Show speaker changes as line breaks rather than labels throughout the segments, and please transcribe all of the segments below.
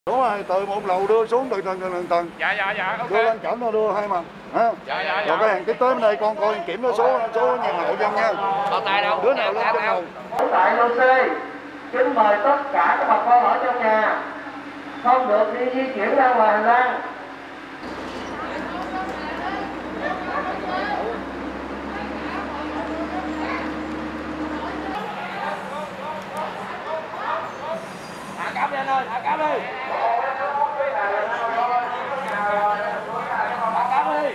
Đúng rồi, từ một lầu đưa xuống từ tầng.
Dạ, ok.
Đưa lên trển nó đưa hai mặt. Ha?
Dạ.
Rồi cái hàng tiếp tới bên đây con coi kiểm nó số nhà hộ dân nha.
Còn tay đâu?
Đứa nào lên trên đầu.
Tại lô C, kính mời tất cả các bà con ở trong nhà không được đi di chuyển ra ngoài hành lang.
Thả cáp đi anh ơi, thả cáp đi. Thả cáp đi.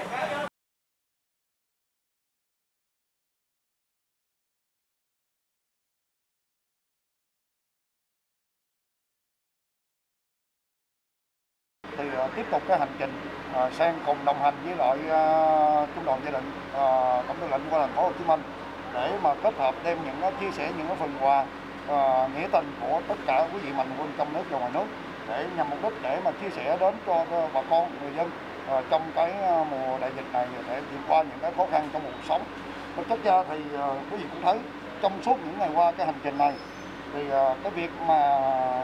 Thì tiếp tục cái hành trình sang cùng đồng hành với lại trung đoàn gia đình tổng tư lệnh của thành phố Hồ Chí Minh để mà kết hợp đem những chia sẻ những cái phần quà nghĩa tình của tất cả quý vị mạnh thường quân trong nước và ngoài nước để nhằm mục đích để mà chia sẻ đến cho bà con người dân trong cái mùa đại dịch này để vượt qua những cái khó khăn trong cuộc sống. Thực chất ra thì quý vị cũng thấy trong suốt những ngày qua cái hành trình này thì cái việc mà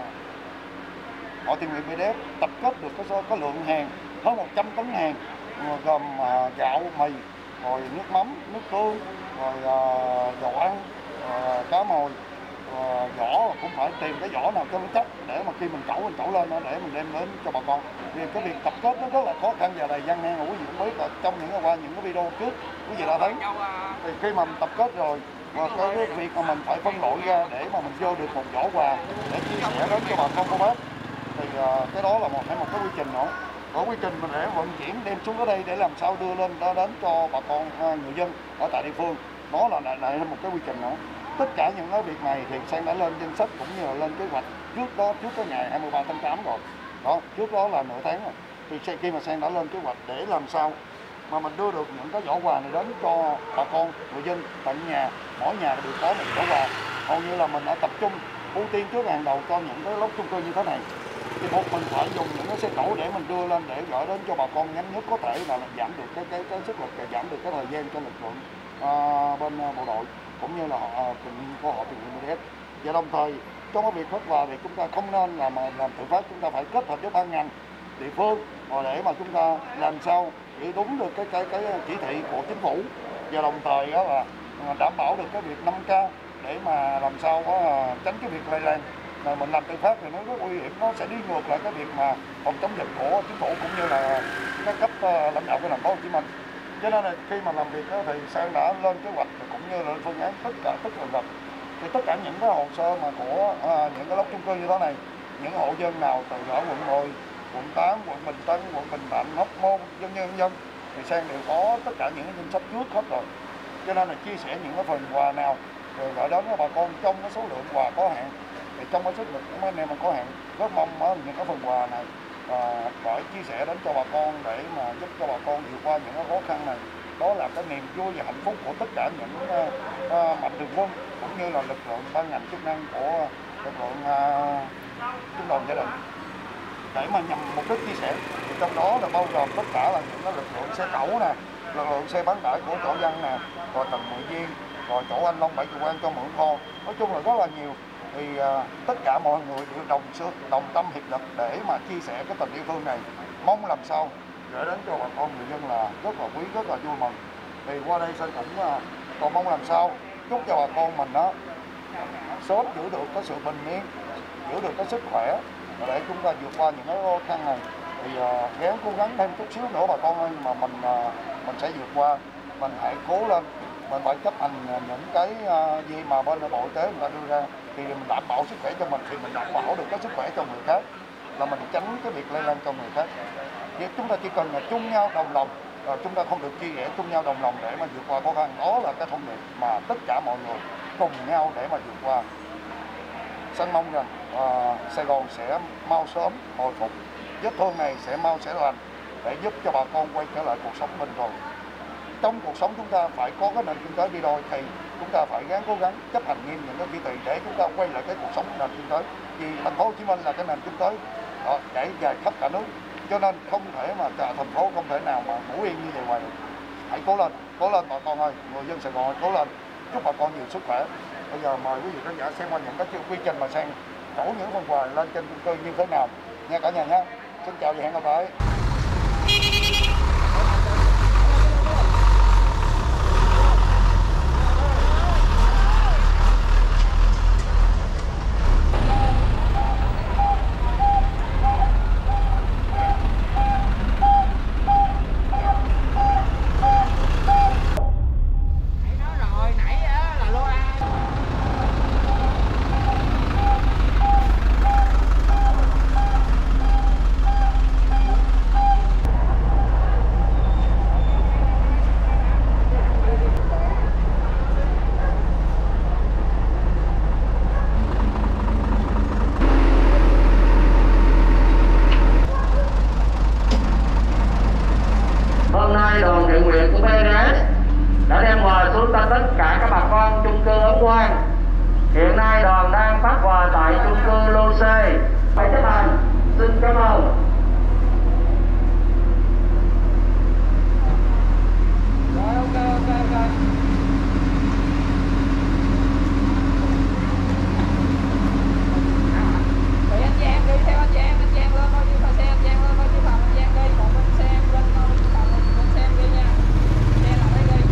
Hội Tình nguyện BDF tập kết được có lượng hàng hơn 100 tấn hàng gồm gạo, mì, rồi nước mắm, nước tương, rồi dầu ăn, cá mồi, vỏ cũng phải tìm cái vỏ nào cho nó chắc để mà khi mình trẩu lên đó để mình đem đến cho bà con. Vì cái việc tập kết nó rất là khó khăn và đầy gian nan, quý vị cũng biết trong những ngày qua những cái video trước quý vị đã thấy thì khi mà mình tập kết rồi và cái việc mà mình phải phân loại ra để mà mình vô được một giỏ quà để chia sẻ đến cho bà con cô bác thì cái đó là một cái quy trình nữa. Có quy trình mình để vận chuyển đem xuống ở đây để làm sao đưa lên đó đến cho bà con người dân ở tại địa phương, đó là lại một cái quy trình nữa. Tất cả những cái việc này thì Sang đã lên danh sách cũng như là lên kế hoạch trước cái ngày 23 tháng 8 rồi. Đó, trước đó là nửa tháng rồi. Thì khi mà Sang đã lên kế hoạch để làm sao mà mình đưa được những cái giỏ quà này đến cho bà con người dân tận nhà, mỗi nhà đều có một giỏ quà. Hầu như là mình đã tập trung ưu tiên trước hàng đầu cho những cái lốc chung cư như thế này. Thì buộc mình phải dùng những cái xe cẩu để mình đưa lên để gửi đến cho bà con nhanh nhất có thể là giảm được cái sức lực và giảm được cái thời gian cho lực lượng bên bộ đội cũng như là của họ tình nguyện BDF. Và đồng thời trong cái việc phát quà thì chúng ta không nên là mà làm tự phát, chúng ta phải kết hợp với ban ngành địa phương để mà chúng ta làm sao để đúng được cái chỉ thị của chính phủ và đồng thời đó là đảm bảo được cái việc 5K để mà làm sao có tránh cái việc lây lan. Mà mình làm tự phát thì nó rất nguy hiểm, nó sẽ đi ngược lại cái việc mà phòng chống dịch của chính phủ cũng như là các cấp lãnh đạo của thành phố Hồ Chí Minh. Cho nên là khi mà làm việc đó, thì Sang đã lên kế hoạch cũng như là phương án tất cả thì tất cả những cái hồ sơ mà của những cái lốc chung cư như thế này, những hộ dân nào từ ở quận 10, quận 8, quận Bình Tân, quận Bình Thạnh, Hóc Môn, dân thì Sang đều có tất cả những cái danh sách trước hết rồi. Cho nên là chia sẻ những cái phần quà nào rồi gửi đến cho bà con trong cái số lượng quà có hạn. Thì trong cái sức lực của mấy anh em mà có hạn, rất mong những cái phần quà này gửi chia sẻ đến cho bà con để mà giúp cho bà con vượt qua những cái khó khăn này. Đó là cái niềm vui và hạnh phúc của tất cả những mạnh thường quân cũng như là lực lượng ban ngành chức năng của lực lượng trung đoàn gia đình để mà nhằm mục đích chia sẻ. Thì trong đó là bao gồm tất cả là những cái lực lượng xe cẩu nè, lực lượng xe bán tải của chỗ dân nè, rồi Tình Nguyện Viên, rồi chỗ anh Long 70 An cho mượn kho, nói chung là rất là nhiều. Thì tất cả mọi người đều đồng tâm hiệp lực để mà chia sẻ cái tình yêu thương này, mong làm sao gửi đến cho bà con người dân là rất là quý, rất là vui mừng. Thì qua đây Sơn cũng còn mong làm sao chúc cho bà con mình đó sớm giữ được cái sự bình yên, giữ được cái sức khỏe để chúng ta vượt qua những cái khó khăn này. Thì gắng cố gắng thêm chút xíu nữa bà con ơi, mà mình sẽ vượt qua. Mình hãy cố lên, mình phải chấp hành những cái gì mà bên Bộ Y tế người ta đưa ra thì mình đảm bảo sức khỏe cho mình thì mình đảm bảo được cái sức khỏe cho người khác, là mình tránh cái việc lây lan cho người khác. Vì chúng ta chỉ cần là chung nhau đồng lòng, chúng ta không được chia rẽ, chung nhau đồng lòng để mà vượt qua khó khăn. Đó là cái thông điệp mà tất cả mọi người cùng nhau để mà vượt qua. Xin mong rằng Sài Gòn sẽ mau sớm hồi phục, vết thương này sẽ mau lành để giúp cho bà con quay trở lại cuộc sống bình thường. Trong cuộc sống chúng ta phải có cái nền kinh tế đi đôi thì chúng ta phải cố gắng chấp hành nghiêm những cái chỉ thị để chúng ta quay lại cái cuộc sống nền kinh tế. Vì thành phố Hồ Chí Minh là cái nền kinh tế trải dài khắp cả nước, cho nên không thể mà thành phố không thể nào mà ngủ yên như vậy hoài được. Hãy cố lên bà con ơi, người dân Sài Gòn cố lên, chúc bà con nhiều sức khỏe. Bây giờ mời quý vị khán giả xem qua những cái quy trình mà Sang đổ những phần quà lên trên chung cư như thế nào nha cả nhà nhé. Xin chào và hẹn gặp lại.
Hôm nay đoàn thiện nguyện của BRS đã đem quà xuống cho tất cả các bà con chung cư Ấn Quang. Hiện nay đoàn đang phát quà tại chung cư Lô C. Hãy chấp hành. Xin cảm ơn.
Rồi, ok. Vậy anh Giang đi theo anh Giang lên bao nhiêu xe anh Giang lên bao nhiêu phòng anh Giang đi, còn bên xe em lên bao nhiêu phòng bên xe em đi nha. Xe là đây đi.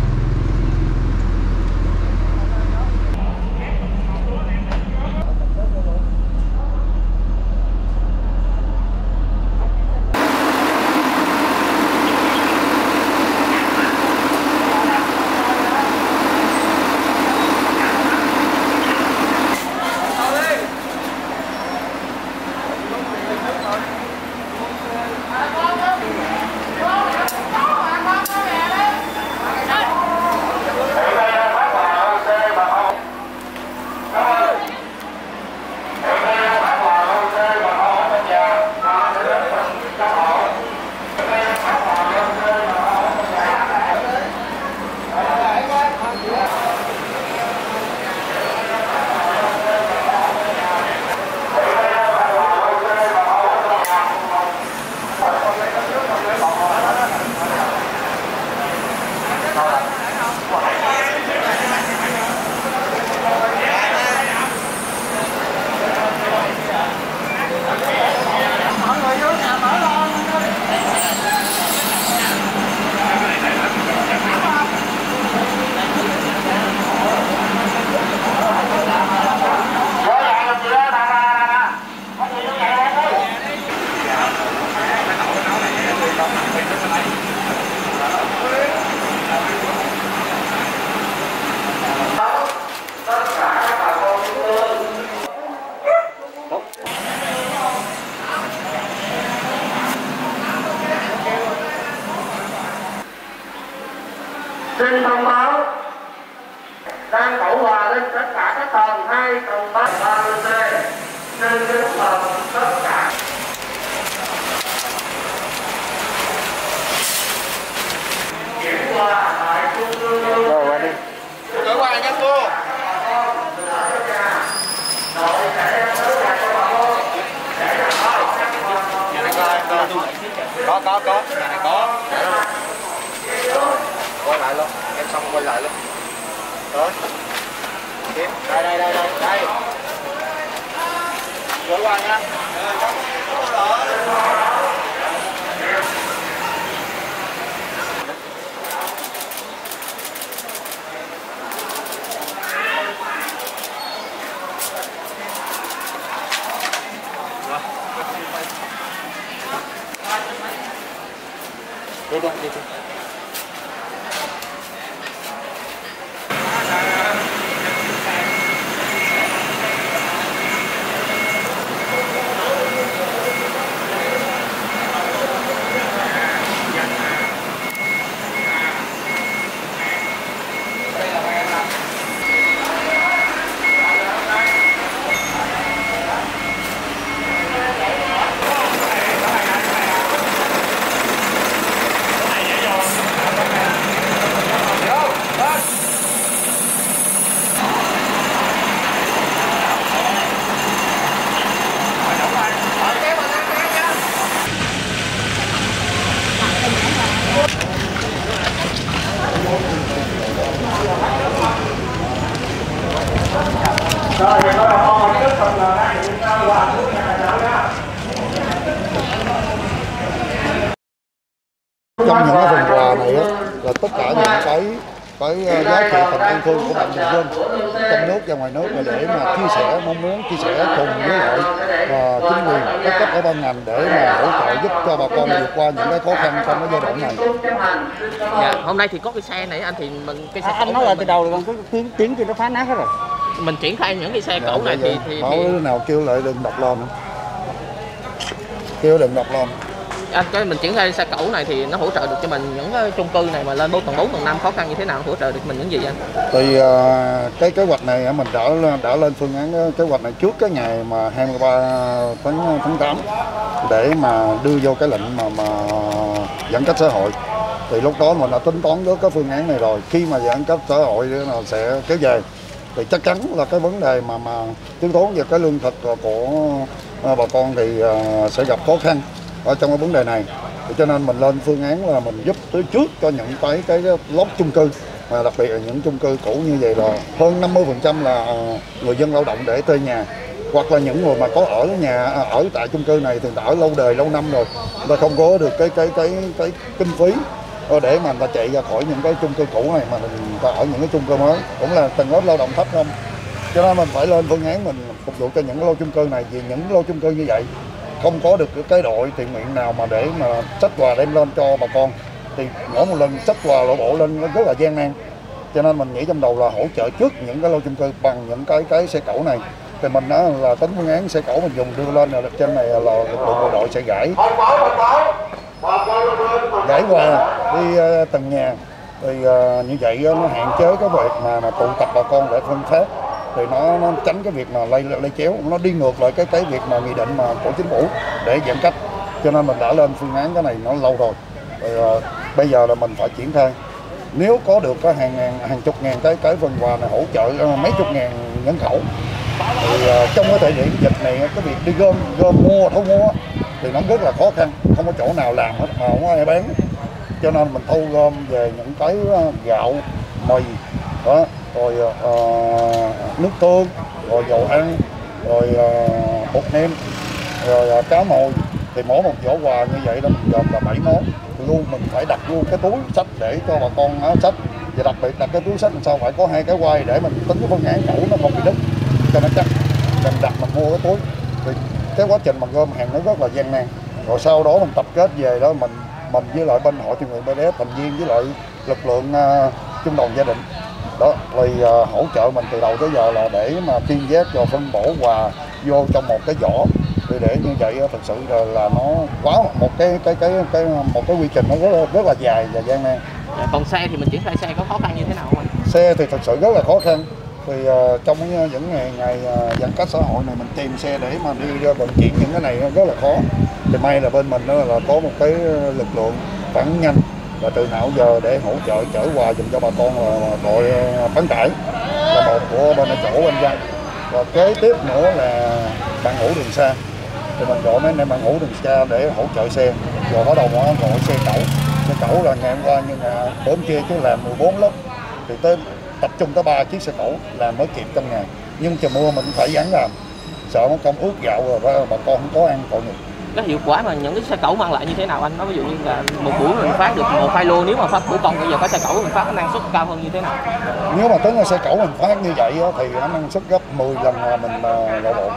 Xin thông báo đang đổ quà lên tất cả các tầng 2, tầng 3, tầng C. Xin kính mời tất cả. Chuyển quà tại chung cư.
Rồi qua đi.
Gửi quà nha cô.
Đội sẽ tới nhà cho bà con.
Nhà này có. Nhà này có. Quay lại luôn, em xong quay lại luôn. Rồi. Tiếp. Đây. Gửi quà nha. Đi.
trong những cái phần quà này á, là tất cả những cái giá trị tình yêu thương của mạnh thường quân trong nước và ngoài nước để mà chia sẻ, mong muốn chia sẻ cùng với lại chính quyền các cấp ở ban ngành để mà hỗ trợ giúp cho bà con vượt qua những cái khó khăn trong cái giai đoạn này.
Dạ, hôm nay thì có cái xe này anh thì mình cái xe
anh nói là từ đầu là cái tiếng kia nó phá nát hết rồi.
mình triển khai những cái xe
Dạ,
cẩu này thì
bảo nào kêu lại đừng đọc lên, kêu đừng đọc lên.
anh cái mình triển khai xe cẩu này thì nó hỗ trợ được cho mình những cái chung cư này mà lên 4 tầng 5 khó khăn như thế nào, hỗ trợ được mình những gì anh?
Thì cái kế hoạch này mình đã lên phương án kế hoạch này trước cái ngày mà 23 tháng 8 để mà đưa vô cái lệnh mà giãn cách xã hội. Thì lúc đó mình đã tính toán với cái phương án này rồi, khi mà giãn cách xã hội là sẽ kéo dài thì chắc chắn là cái vấn đề mà thiếu thốn về cái lương thực của bà con thì sẽ gặp khó khăn ở trong cái vấn đề này. Thì cho nên mình lên phương án là mình giúp tới trước cho những cái lốc chung cư, mà đặc biệt là những chung cư cũ như vậy là hơn 50% là người dân lao động để thuê nhà, hoặc là những người mà có ở nhà ở tại chung cư này thì đã ở lâu đời lâu năm rồi, người ta không có được cái kinh phí để mà người ta chạy ra khỏi những cái chung cư cũ này mà người ta ở những cái chung cư mới, cũng là tầng lớp lao động thấp không. Cho nên mình phải lên phương án mình phục vụ cho những cái lô chung cư này, vì những lô chung cư như vậy không có được cái đội thiện nguyện nào mà để mà xách quà đem lên cho bà con, thì mỗi một lần xách quà lộ bộ lên rất là gian nan. Cho nên mình nghĩ trong đầu là hỗ trợ trước những cái lô chung cư bằng những cái xe cẩu này. Thì mình đã là tính phương án xe cẩu mình dùng đưa lên là trên này là lực lượng bộ đội sẽ gãy qua đi từng nhà. Thì như vậy nó hạn chế cái việc mà tụ tập bà con để phân phát, thì nó tránh cái việc mà lây chéo, nó đi ngược lại cái việc mà nghị định mà của chính phủ để giãn cách. Cho nên mình đã lên phương án cái này nó lâu rồi. Bây giờ là mình phải triển khai. Nếu có được có hàng chục ngàn cái phần quà này hỗ trợ mấy chục ngàn nhân khẩu, thì trong cái thời điểm dịch này cái việc đi gom thu mua thì nó rất là khó khăn, không có chỗ nào làm hết mà không có ai bán. Cho nên mình thu gom về những cái gạo, mì đó, rồi nước tương, rồi dầu ăn, rồi bột nêm, rồi cá mồi. Thì mỗi một giỏ quà như vậy đó mình gồm là 7 món. Thì luôn mình phải đặt luôn cái túi sách để cho bà con sách. Và đặc biệt đặt cái túi sách làm sao phải có 2 cái quay để mình tính cái phương án cẩu nó không bị đứt cho nó chắc. Mình đặt mình mua cái túi. Thì cái quá trình mà gom hàng nó rất là gian nan. Rồi sau đó mình tập kết về đó mình với lại bên hội thiện nguyện BDF thành viên với lại lực lượng trung đoàn gia đình đó thì hỗ trợ mình từ đầu tới giờ là để mà chuyên giác và phân bổ quà vô trong một cái giỏ. Thì để như vậy thật sự là nó quá một cái quy trình nó rất là dài và gian nan.
Còn xe thì mình triển khai xe có khó khăn như thế nào không anh?
Xe thì thật sự rất là khó khăn. Thì trong những ngày giãn cách xã hội này mình tìm xe để mà đi vận chuyển những cái này rất là khó. Thì may là bên mình đó là có một cái lực lượng phản ứng nhanh và từ nào giờ để hỗ trợ chở quà dùm cho bà con là đội bán tải là một của bên ở chỗ anh Văn. Và kế tiếp nữa là bạn ngủ đường xa, thì mình gọi mấy anh em bạn ngủ đường xa để hỗ trợ xe. Rồi bắt đầu gọi xe cẩu là ngày hôm qua nhưng mà bữa kia chứ làm 14 lớp thì tới tập trung tới 3 chiếc xe cẩu làm mới kịp trong ngày. Nhưng trời mưa mình phải gắng làm, sợ nó công ướt gạo rồi bà con không có ăn tội nghiệp.
Cái hiệu quả mà những cái xe cẩu mang lại như thế nào anh? Nói ví dụ như là một buổi mình phát được 1 2 lô, nếu mà phát buổi công bây giờ cái xe cẩu mình phát năng suất cao hơn như thế nào?
Nếu mà tính là xe cẩu mình phát như vậy thì nó năng suất gấp 10 lần mà mình lộ bộ,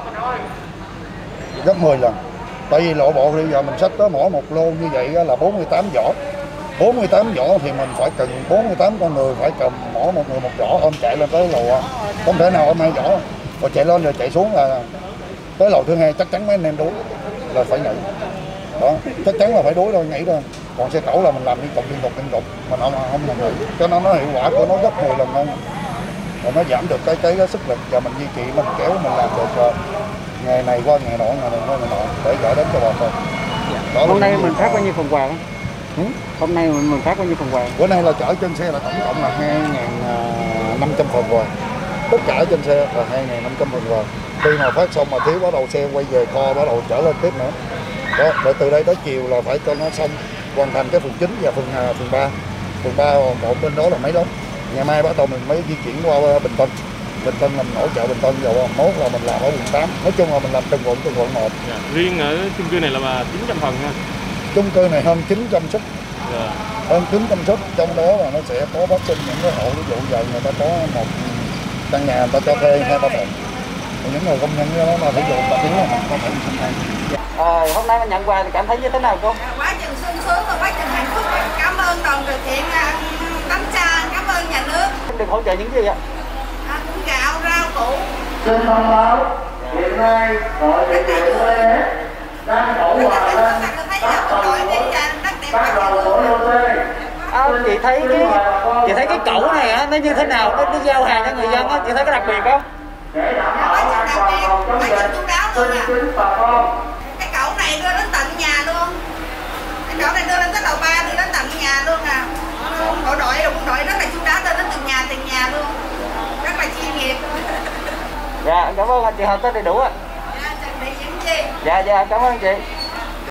gấp 10 lần. Tại vì lộ bộ bây giờ mình xách tới mỗi một lô như vậy là 48 giỏ. 48 giỏ thì mình phải cần 48 con người phải cầm mỗi một người một giỏ ôm chạy lên tới lầu, không thể nào ôm 2 giỏ rồi chạy lên rồi chạy xuống là tới lầu thứ 2 chắc chắn mấy anh em đuối là phải nhảy đó, chắc chắn là phải đuối thôi, nhảy thôi. Còn xe cẩu là mình làm liên tục mình không làm được, cho nên nó hiệu quả của nó gấp 10 lần hơn, rồi nó giảm được cái sức lực và mình duy trì mình kéo mình làm được ngày này qua ngày nọ để gửi đến cho bà con.
Hôm nay mình phát bao nhiêu phần quà? Hôm nay mình phát bao nhiêu phần quà?
Bữa nay là chở trên xe là tổng cộng là 2.500 phần quà. Tất cả trên xe là 2.500 phần quà. Khi mà phát xong mà thiếu bắt đầu xe quay về kho bắt đầu chở lên tiếp nữa. Đó, rồi từ đây tới chiều là phải cho nó xong hoàn thành cái phần chính và phần 3. Phần 3 một bên đó là mấy lớp. Ngày mai bắt đầu mình mới di chuyển qua Bình Tân. Bình Tân mình hỗ trợ Bình Tân rồi mốt là mình làm ở quận 8. Nói chung là mình làm từng quận 1.
Riêng ở chung cư này là 900 phần ha.
Chung cư này hơn 900 suất. hơn 900 suất, trong đó là nó sẽ có phát sinh những cái hộ, ví dụ giờ người ta có một căn nhà người ta cho thuê 2-3 phòng, những người công nhân đó mà ví dụ ta tiếng là mình có thể sinh thay.
Hôm nay mình nhận quà thì cảm thấy như thế nào cô?
Quá chừng sung sướng và quá chừng hạnh phúc. Cảm ơn đoàn từ thiện Tánh Sa, cảm ơn nhà nước.
Được hỗ trợ những gì ạ?
Cũng gạo, rau củ.
Xin thông báo hiện nay đội thiện nguyện UPS đang đổ quà lên các đầu của LOC.
Chị thấy cái cẩu này á, nó như thế nào, nó giao hàng cho người dân á, chị thấy cái đặc biệt không?
Để đảm bảo an toàn phòng chống dịch, xin kính bà con.
Cái cẩu này đưa đến tận nhà luôn. Cái cẩu này đưa lên tới lầu 3, đưa đến tận nhà luôn à. Bộ đội rất là chu đáo, đưa đến từng nhà luôn. Rất là chuyên nghiệp.
Dạ, cảm ơn chị Hồng, tới đầy đủ ạ.
Dạ, chuẩn bị những gì?
Dạ, cảm ơn chị.